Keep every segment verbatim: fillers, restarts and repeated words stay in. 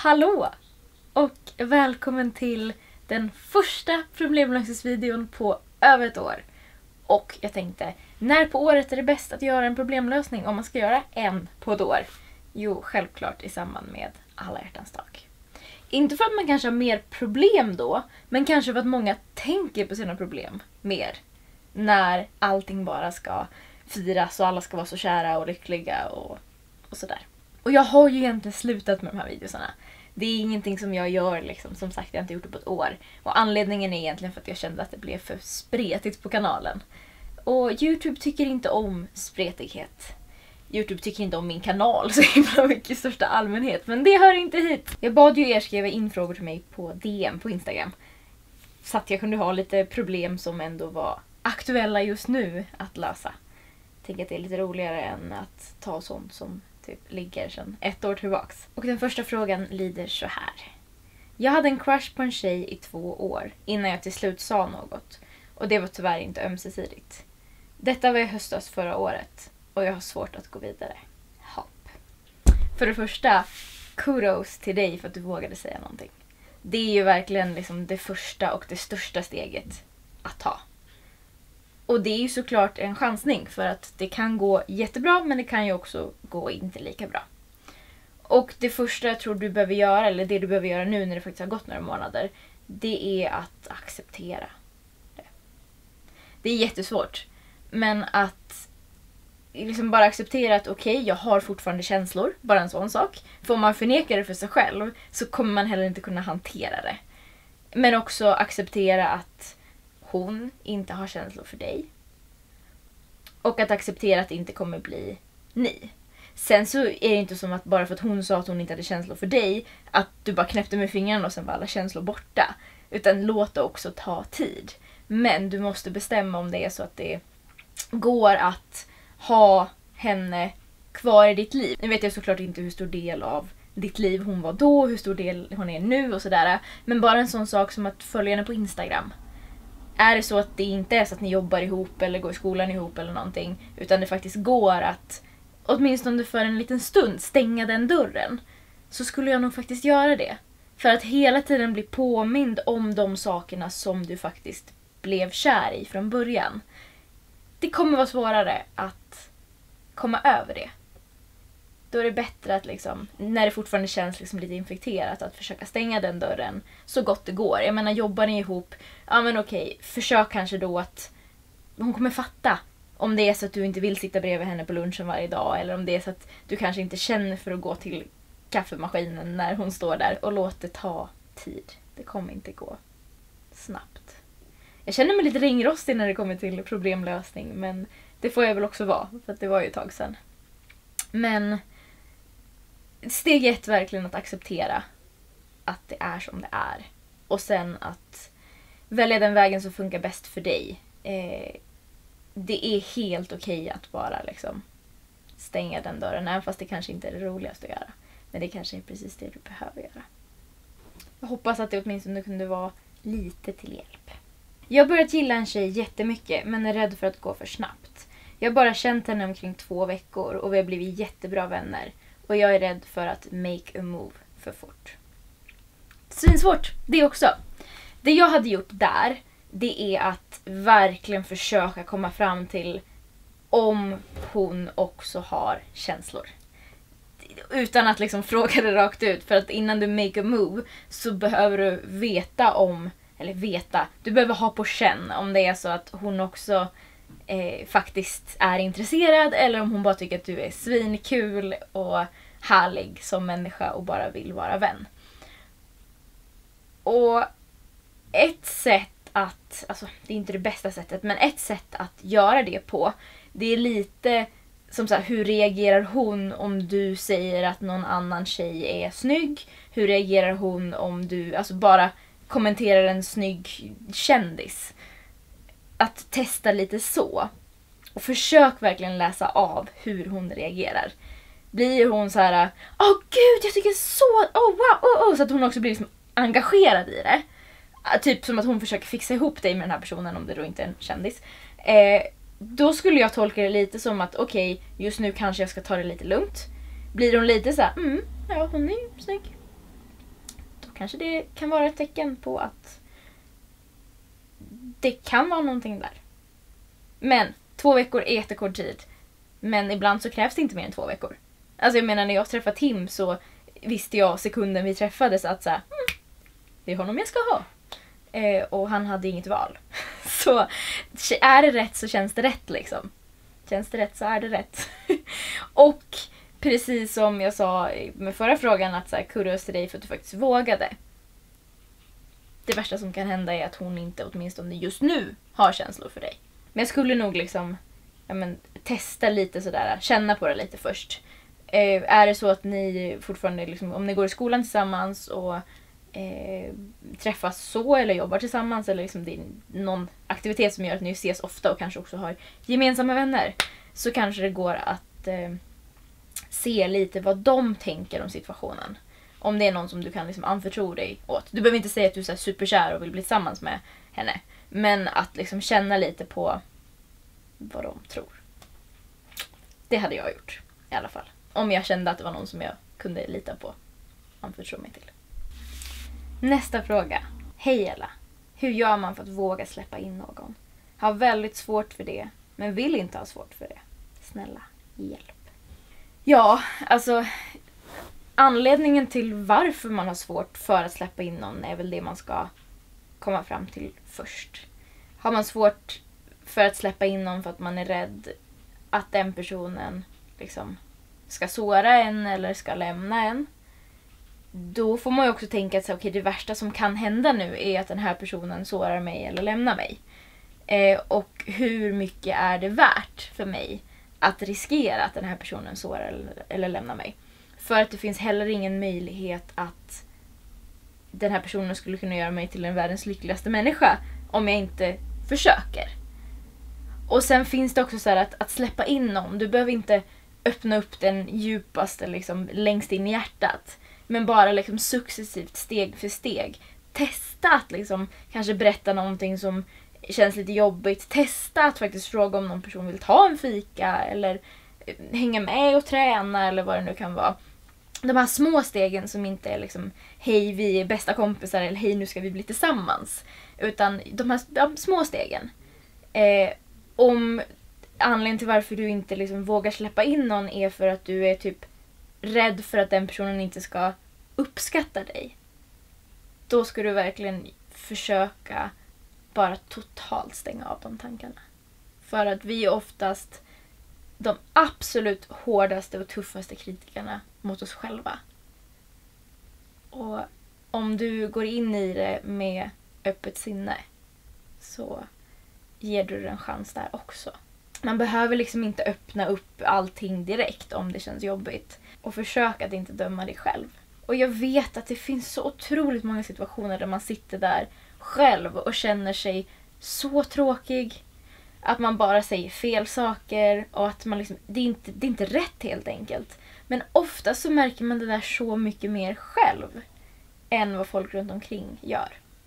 Hallå! Och välkommen till den första problemlösningsvideon på över ett år. Och jag tänkte, när på året är det bäst att göra en problemlösning om man ska göra en på ett år? Jo, självklart i samband med alla hjärtans dag. Inte för att man kanske har mer problem då, men kanske för att många tänker på sina problem mer. När allting bara ska firas och alla ska vara så kära och lyckliga och, och sådär. Och jag har ju egentligen slutat med de här videorna. Det är ingenting som jag gör liksom. Som sagt, jag har inte gjort det på ett år. Och anledningen är egentligen för att jag kände att det blev för spretigt på kanalen. Och YouTube tycker inte om spretighet. YouTube tycker inte om min kanal så himla mycket i största allmänhet. Men det hör inte hit. Jag bad ju er skriva in frågor till mig på D M på Instagram. Så att jag kunde ha lite problem som ändå var aktuella just nu att lösa. Jag tänker att det är lite roligare än att ta sånt som typ ligger sedan ett år tillbaks. Och den första frågan lyder så här. Jag hade en crush på en tjej i två år innan jag till slut sa något. Och det var tyvärr inte ömsesidigt. Detta var i höstas förra året. Och jag har svårt att gå vidare. Hopp. För det första, kudos till dig för att du vågade säga någonting. Det är ju verkligen liksom det första och det största steget att ta. Och det är ju såklart en chansning för att det kan gå jättebra men det kan ju också gå inte lika bra. Och det första jag tror du behöver göra, eller det du behöver göra nu när det faktiskt har gått några månader, det är att acceptera det. Det är jättesvårt, men att liksom bara acceptera att okej, okay, jag har fortfarande känslor, bara en sån sak. För om man förnekar det för sig själv så kommer man heller inte kunna hantera det. Men också acceptera att hon inte har känslor för dig. Och att acceptera att det inte kommer bli ni. Sen så är det inte som att bara för att hon sa att hon inte hade känslor för dig, att du bara knäppte med fingrarna och sen var alla känslor borta. Utan låt det också ta tid. Men du måste bestämma om det är så att det går att ha henne kvar i ditt liv. Nu vet jag såklart inte hur stor del av ditt liv hon var då, hur stor del hon är nu och sådär. Men bara en sån sak som att följa henne på Instagram. Är det så att det inte är så att ni jobbar ihop eller går i skolan ihop eller någonting, utan det faktiskt går att åtminstone för en liten stund stänga den dörren, så skulle jag nog faktiskt göra det. För att hela tiden bli påmind om de sakerna som du faktiskt blev kär i från början. Det kommer vara svårare att komma över det. Då är det bättre att liksom, när det fortfarande känns liksom lite infekterat, att försöka stänga den dörren så gott det går. Jag menar, jobbar ni ihop, ja men okej, försök kanske då att hon kommer fatta om det är så att du inte vill sitta bredvid henne på lunchen varje dag, eller om det är så att du kanske inte känner för att gå till kaffemaskinen när hon står där, och låt det ta tid. Det kommer inte gå snabbt. Jag känner mig lite ringrostig när det kommer till problemlösning, men det får jag väl också vara, för att det var ju ett tag sedan. Men steg ett verkligen att acceptera att det är som det är. Och sen att välja den vägen som funkar bäst för dig. Eh, det är helt okej att bara liksom stänga den dörren, även fast det kanske inte är det roligaste att göra. Men det kanske är precis det du behöver göra. Jag hoppas att det åtminstone kunde vara lite till hjälp. Jag har börjat gilla en tjej jättemycket, men är rädd för att gå för snabbt. Jag har bara känt henne omkring två veckor och vi har blivit jättebra vänner. Och jag är rädd för att make a move för fort. Svinsvårt, det också. Det jag hade gjort där, det är att verkligen försöka komma fram till om hon också har känslor. Utan att liksom fråga det rakt ut. För att innan du make a move så behöver du veta om, eller veta, du behöver ha på känn om det är så att hon också eh, faktiskt är intresserad, eller om hon bara tycker att du är svinkul och härlig som människa och bara vill vara vän. Och ett sätt att, alltså det är inte det bästa sättet, men ett sätt att göra det på, det är lite som så här, hur reagerar hon om du säger att någon annan tjej är snygg? Hur reagerar hon om du, alltså bara kommenterar en snygg kändis? Att testa lite så. Och försök verkligen läsa av hur hon reagerar. Blir hon så här, åh oh, gud, jag tycker så, oh wow, oh, oh, så att hon också blir liksom engagerad i det. Typ som att hon försöker fixa ihop dig med den här personen, om det då inte är en kändis. Eh, då skulle jag tolka det lite som att okej, okay, just nu kanske jag ska ta det lite lugnt. Blir hon lite så här, mm, ja hon är snygg. kanske det kan vara ett tecken på att det kan vara någonting där. Men två veckor är jättekort tid. Men ibland så krävs det inte mer än två veckor. Alltså jag menar, när jag träffade Tim så visste jag sekunden vi träffades att så här, mm, det är honom jag ska ha. Eh, och han hade inget val. Så är det rätt så känns det rätt liksom. Känns det rätt så är det rätt. Och precis som jag sa med förra frågan, att så här, kudos till dig för att du faktiskt vågade. Det värsta som kan hända är att hon inte åtminstone just nu har känslor för dig. Men jag skulle nog liksom ja, men, testa lite sådär, känna på det lite först. Eh, är det så att ni fortfarande, liksom, om ni går i skolan tillsammans och eh, träffas så eller jobbar tillsammans, eller liksom det är någon aktivitet som gör att ni ses ofta och kanske också har gemensamma vänner, så kanske det går att eh, se lite vad de tänker om situationen. Om det är någon som du kan liksom anförtro dig åt. Du behöver inte säga att du är så här superkär och vill bli tillsammans med henne. Men att liksom känna lite på vad de tror. Det hade jag gjort i alla fall. Om jag kände att det var någon som jag kunde lita på. Anförtro mig till. Nästa fråga. Hej Ella. Hur gör man för att våga släppa in någon? Har väldigt svårt för det, men vill inte ha svårt för det. Snälla, hjälp. Ja, alltså anledningen till varför man har svårt för att släppa in någon är väl det man ska komma fram till först. Har man svårt för att släppa in någon för att man är rädd att den personen liksom ska såra en eller ska lämna en, då får man ju också tänka att okay, det värsta som kan hända nu är att den här personen sårar mig eller lämnar mig. Eh, och hur mycket är det värt för mig att riskera att den här personen sårar eller, eller lämnar mig? För att det finns heller ingen möjlighet att den här personen skulle kunna göra mig till en världens lyckligaste människa om jag inte försöker. Och sen finns det också så här att, att släppa in någon. Du behöver inte öppna upp den djupaste liksom, längst in i hjärtat. Men bara liksom successivt, steg för steg. Testa att liksom, kanske berätta någonting som känns lite jobbigt. Testa att faktiskt fråga om någon person vill ta en fika. Eller hänga med och träna. Eller vad det nu kan vara. De här små stegen som inte är liksom hej vi är bästa kompisar. Eller hej nu ska vi bli tillsammans. Utan de här de små stegen. Eh, om anledningen till varför du inte liksom vågar släppa in någon är för att du är typ rädd för att den personen inte ska uppskatta dig. Då ska du verkligen försöka bara totalt stänga av de tankarna. För att vi är oftast de absolut hårdaste och tuffaste kritikerna mot oss själva. Och om du går in i det med öppet sinne så ger du en chans där också. Man behöver liksom inte öppna upp allting direkt om det känns jobbigt. Och försök att inte döma dig själv. Och jag vet att det finns så otroligt många situationer där man sitter där själv och känner sig så tråkig. Att man bara säger fel saker och att man liksom, det är inte, det är inte rätt helt enkelt. Men ofta så märker man det där så mycket mer själv än vad folk runt omkring gör.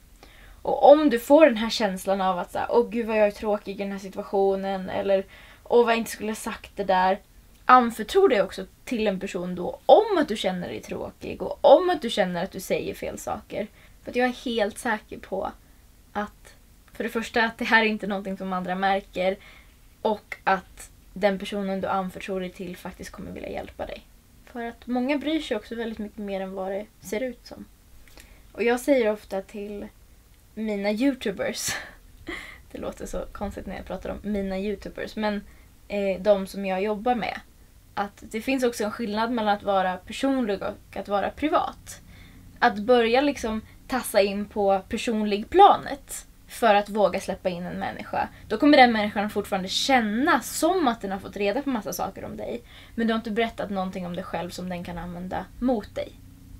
Och om du får den här känslan av att säga, åh gud vad jag är tråkig i den här situationen, eller åh vad jag inte skulle ha sagt det där, anförtro dig också till en person då om att du känner dig tråkig och om att du känner att du säger fel saker. För att jag är helt säker på att för det första att det här är inte någonting som andra märker och att den personen du anförtror dig till faktiskt kommer vilja hjälpa dig. För att många bryr sig också väldigt mycket mer än vad det ser ut som. Och jag säger ofta till mina YouTubers, det låter så konstigt när jag pratar om mina YouTubers, men eh, de som jag jobbar med, att det finns också en skillnad mellan att vara personlig och att vara privat. Att börja liksom tassa in på personlig planet för att våga släppa in en människa. Då kommer den människan fortfarande känna som att den har fått reda på massa saker om dig. Men du har inte berättat någonting om dig själv som den kan använda mot dig.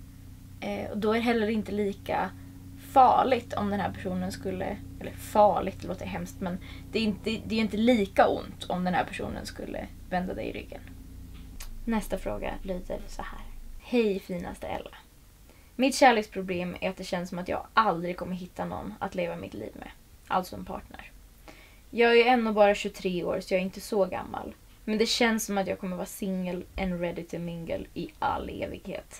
Eh, och då är det heller inte lika farligt om den här personen skulle, eller farligt, det låter hemskt, men det är inte, det är inte lika ont om den här personen skulle vända dig i ryggen. Nästa fråga lyder så här. Hej finaste Ella. Mitt kärleksproblem är att det känns som att jag aldrig kommer hitta någon att leva mitt liv med. Alltså en partner. Jag är ännu bara tjugotre år så jag är inte så gammal. Men det känns som att jag kommer vara single and ready to mingle i all evighet.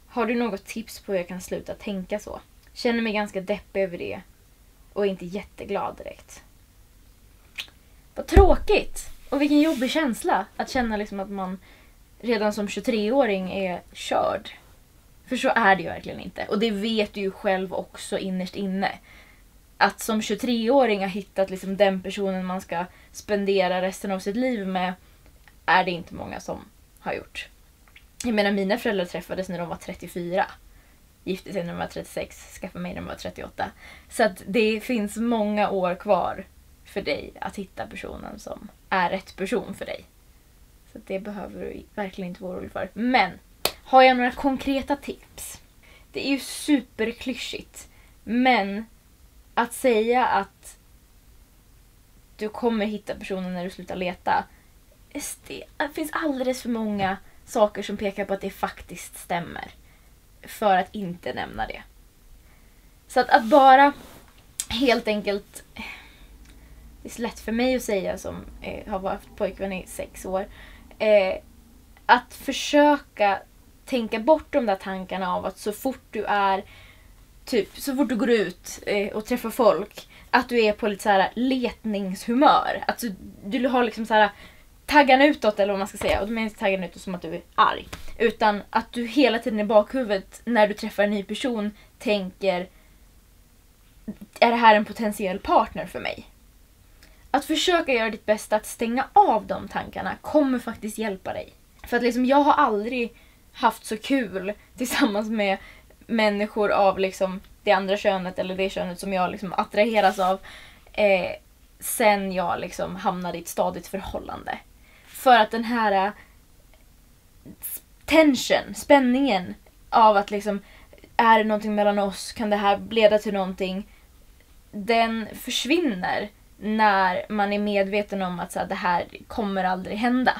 Har du något tips på hur jag kan sluta tänka så? Känner mig ganska deppig över det. Och inte jätteglad direkt. Vad tråkigt! Och vilken jobbig känsla. Att känna liksom att man redan som tjugotre-åring är körd. För så är det ju verkligen inte. Och det vet du ju själv också innerst inne. Att som tjugotre-åring ha hittat liksom den personen man ska spendera resten av sitt liv med, är det inte många som har gjort. Jag menar, mina föräldrar träffades när de var trettiofyra. Gifte sig när de var trettiosex, skaffade mig när de var trettioåtta. Så att det finns många år kvar för dig att hitta personen som är rätt person för dig. Så att det behöver du verkligen inte vara orolig för. Men, har jag några konkreta tips? Det är ju superklyschigt. Men att säga att du kommer hitta personen när du slutar leta, det finns alldeles för många saker som pekar på att det faktiskt stämmer för att inte nämna det. Så att, att bara helt enkelt, det är så lätt för mig att säga som eh, har varit pojkvän i sex år, eh, att försöka tänka bort de där tankarna av att så fort du är typ, så fort du går ut eh, och träffar folk, att du är på lite så här letningshumör. Att du, du har liksom så här taggan utåt, eller vad man ska säga. Och då menar jag inte taggan utåt som att du är arg. Utan att du hela tiden i bakhuvudet, när du träffar en ny person, tänker, är det här en potentiell partner för mig? Att försöka göra ditt bästa att stänga av de tankarna kommer faktiskt hjälpa dig. För att liksom, jag har aldrig haft så kul tillsammans med människor av liksom det andra könet eller det könet som jag liksom attraheras av eh, sen jag liksom hamnade i ett stadigt förhållande. För att den här uh, tension, spänningen av att liksom, är det någonting mellan oss, kan det här leda till någonting, den försvinner när man är medveten om att så här, det här kommer aldrig hända.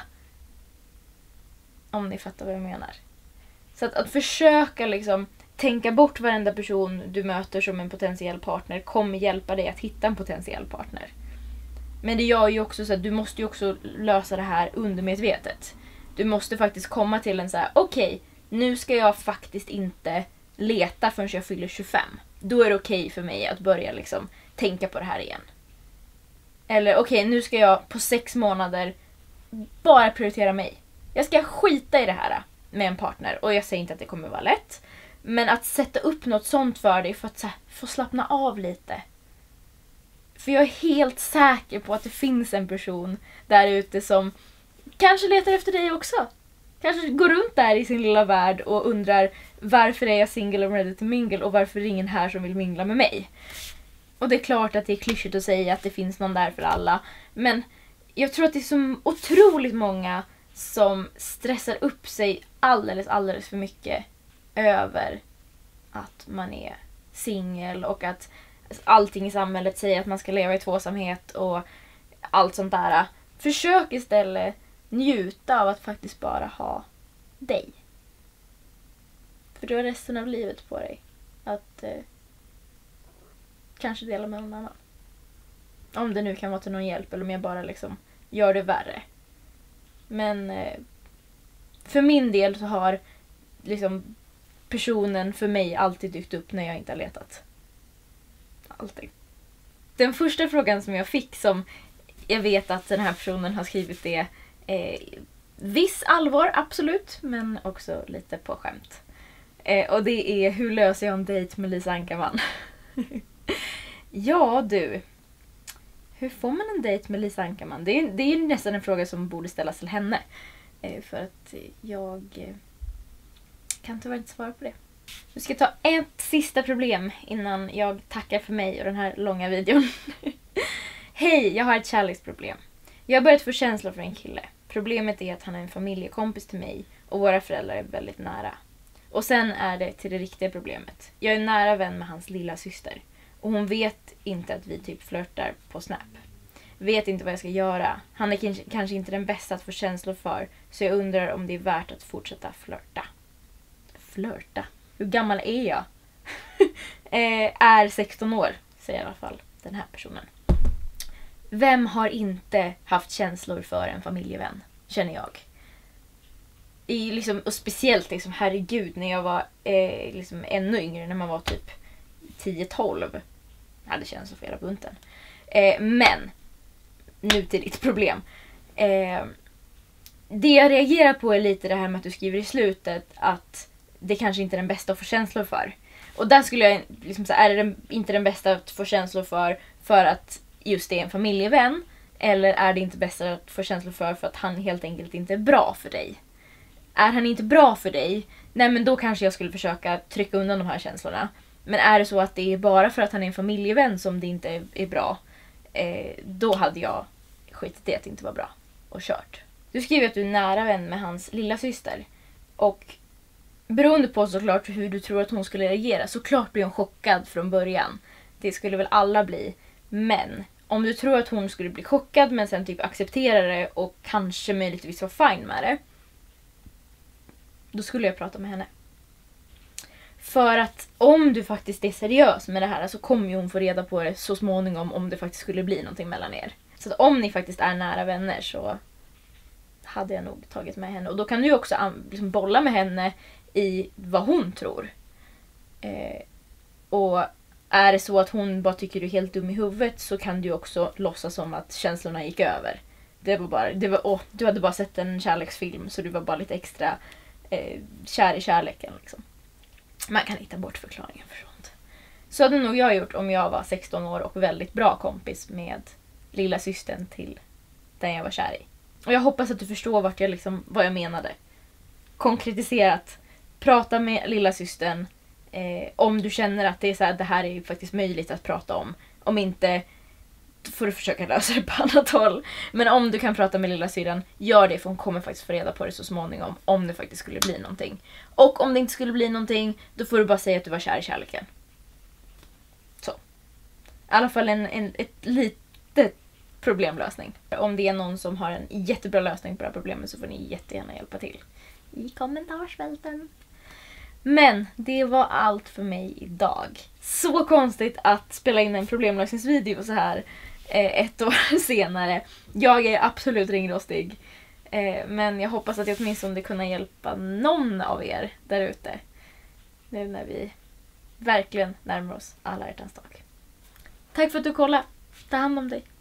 Om ni fattar vad jag menar. Så att, att försöka liksom tänka bort varenda person du möter som en potentiell partner kommer hjälpa dig att hitta en potentiell partner. Men det gör ju också så att du måste ju också lösa det här undermedvetet. Du måste faktiskt komma till en så här: okej, okay, nu ska jag faktiskt inte leta förrän jag fyller tjugofem. Då är det okej okay för mig att börja liksom tänka på det här igen. Eller okej, okay, nu ska jag på sex månader bara prioritera mig. Jag ska skita i det här med en partner. Och jag säger inte att det kommer vara lätt. Men att sätta upp något sånt för dig för att så här, få slappna av lite. För jag är helt säker på att det finns en person där ute som kanske letar efter dig också. Kanske går runt där i sin lilla värld och undrar, varför är jag single och ready to mingle och varför är det ingen här som vill mingla med mig? Och det är klart att det är klyschigt att säga att det finns någon där för alla. Men jag tror att det är så otroligt många som stressar upp sig alldeles, alldeles för mycket över att man är singel och att allting i samhället säger att man ska leva i tvåsamhet och allt sånt där. Försök istället njuta av att faktiskt bara ha dig. För du har resten av livet på dig att eh, kanske dela med någon annan. Om det nu kan vara till någon hjälp eller om jag bara liksom gör det värre. Men eh, för min del så har liksom personen för mig alltid dykt upp när jag inte har letat. Alltid. Den första frågan som jag fick, som jag vet att den här personen har skrivit, det eh, viss allvar, absolut, men också lite på skämt. Eh, och det är: hur löser jag en dejt med Lisa Ankarman? Ja du, hur får man en dejt med Lisa Ankarman? Det är, det är nästan en fråga som borde ställas till henne. Eh, för att jag eh, kan tyvärr inte svara på det. Nu ska jag ta ett sista problem innan jag tackar för mig och den här långa videon. Hej, jag har ett kärleksproblem. Jag har börjat få känslor för en kille. Problemet är att han är en familjekompis till mig och våra föräldrar är väldigt nära. Och sen är det till det riktiga problemet. Jag är nära vän med hans lilla syster. Och hon vet inte att vi typ flörtar på Snap. Vet inte vad jag ska göra. Han är kanske, kanske inte den bästa att få känslor för. Så jag undrar om det är värt att fortsätta flörta. Flörta? Hur gammal är jag? eh, är sexton år, säger i alla fall den här personen. Vem har inte haft känslor för en familjevän? Känner jag. i liksom, och speciellt liksom, herregud, när jag var eh, liksom ännu yngre, när man var typ tio tolv. Ja, det känns så för hela bunten. Eh, men, nu till ditt problem. Eh, det jag reagerar på är lite det här med att du skriver i slutet att det kanske inte är den bästa att få känslor för. Och där skulle jag liksom säga, är det den, inte den bästa att få känslor för för att just det är en familjevän? Eller är det inte bästa att få känslor för för att han helt enkelt inte är bra för dig? Är han inte bra för dig, nej men då kanske jag skulle försöka trycka undan de här känslorna. Men är det så att det är bara för att han är en familjevän som det inte är, är bra, eh, då hade jag skitit i att det inte var bra och kört. Du skriver att du är nära vän med hans lilla syster. Och beroende på såklart hur du tror att hon skulle reagera, såklart blir hon chockad från början. Det skulle väl alla bli. Men om du tror att hon skulle bli chockad men sen typ acceptera det och kanske möjligtvis vara fine med det, då skulle jag prata med henne. För att om du faktiskt är seriös med det här så kommer ju hon få reda på det så småningom om det faktiskt skulle bli någonting mellan er. Så att om ni faktiskt är nära vänner så hade jag nog tagit med henne. Och då kan du ju också liksom bolla med henne i vad hon tror. Eh, och är det så att hon bara tycker du är helt dum i huvudet så kan du också låtsas som att känslorna gick över. Det var bara, det var, åh, du hade bara sett en kärleksfilm så du var bara lite extra eh, kär i kärleken. Liksom. Man kan hitta bort förklaringen för sånt. Så hade nog jag gjort om jag var sexton år och väldigt bra kompis med lilla systern till den jag var kär i. Och jag hoppas att du förstår vart jag liksom, vad jag menade. Konkretiserat. Prata med lilla systern. Eh, om du känner att det är så här, det här är ju faktiskt möjligt att prata om. Om inte, får du försöka lösa det på annat håll. Men om du kan prata med lilla syrran, gör det för hon kommer faktiskt få reda på det så småningom. Om det faktiskt skulle bli någonting. Och om det inte skulle bli någonting, då får du bara säga att du var kär i kärleken. Så. I alla fall en, en ett litet problemlösning. Om det är någon som har en jättebra lösning på det här problemet så får ni jättegärna hjälpa till i kommentarsfälten. Men det var allt för mig idag. Så konstigt att spela in en problemlösningsvideo så här eh, ett år senare. Jag är absolut ringrostig. Eh, men jag hoppas att jag åtminstone kunna hjälpa någon av er där ute. Nu när vi verkligen närmar oss alla hjärtans dag. Tack för att du kollade. Ta hand om dig.